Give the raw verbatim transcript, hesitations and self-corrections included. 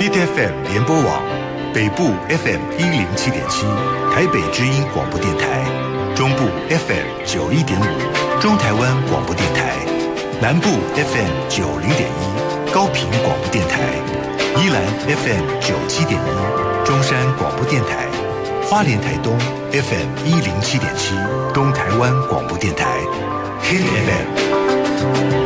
Hit F M 联播网，北部 F M 一零七点七，台北之音广播电台，中部 F M 九一点五，中台湾广播电台，南部 F M 九零点一，高屏广播电台，宜兰 F M 九七点一，中山广播电台，花莲台东 F M 一零七点七，东台湾广播电台 ，Hit F M。